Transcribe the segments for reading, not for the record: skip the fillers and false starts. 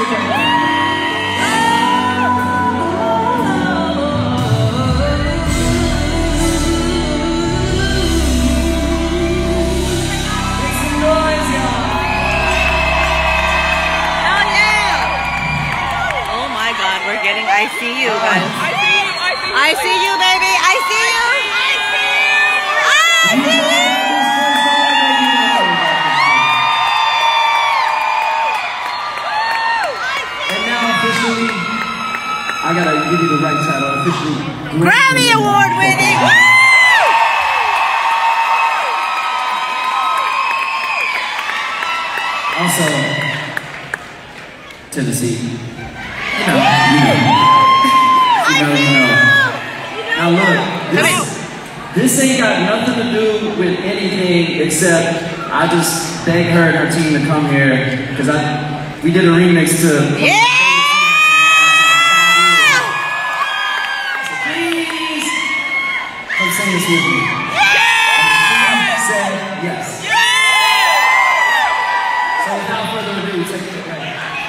I see you, guys. I see you, baby. I see you. I see you. And now officially, I gotta give you the right title. Officially, Grammy Award winning. Also, Tennessee. You know. Now look, this ain't got nothing to do with anything except I just begged her and her team to come here because we did a remix to. Yeah! So please, come sing this with me. Yeah! Say yes. Yeah! So without further ado, take it away.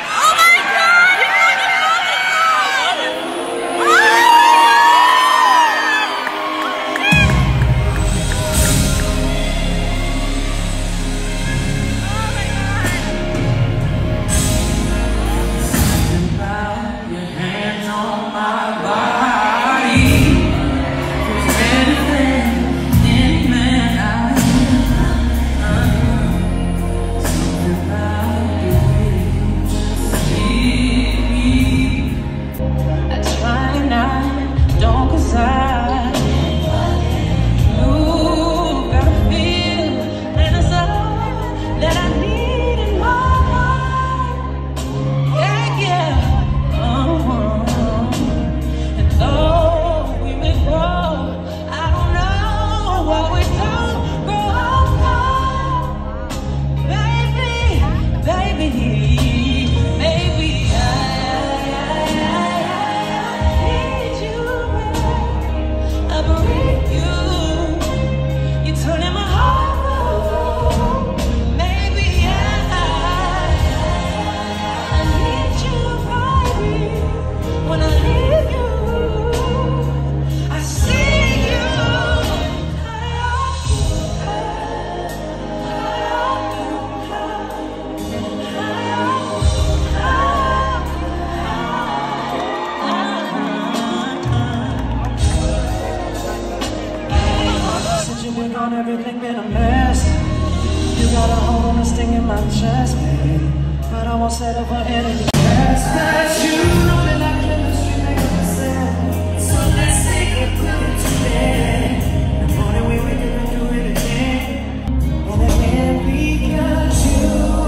On everything been a mess. You got a hold on this thing in my chest, baby. But I won't settle for anything less. Cause you know that our chemistry makes us sense. So let's take it, put it to bed. The morning we wake up and do it again. And again because you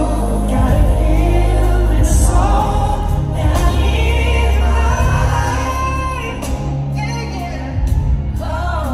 got a feeling soul that I need in my life. Yeah, yeah.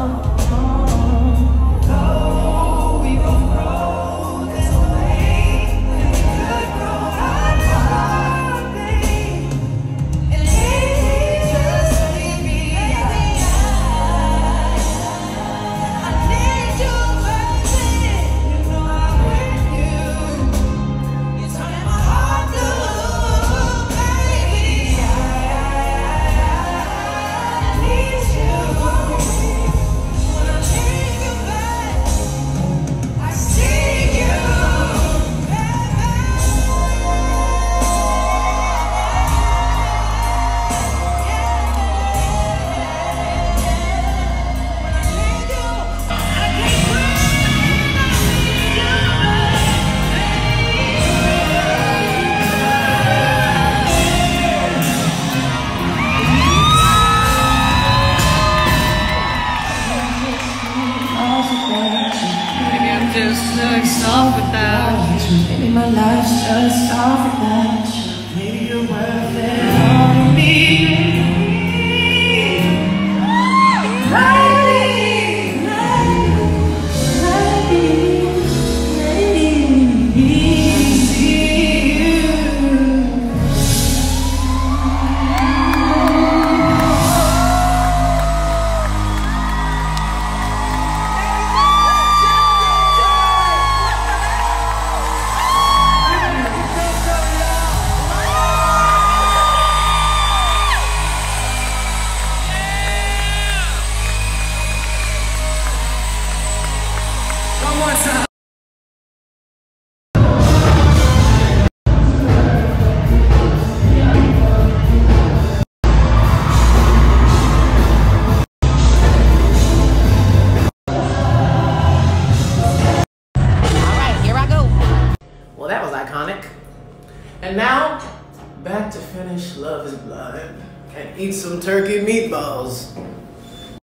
Just soft without you. Maybe my life's just soft without you. Maybe you're worth it all to me. more time. Well, that was iconic. And now, back to finish Love is Blind and eat some turkey meatballs.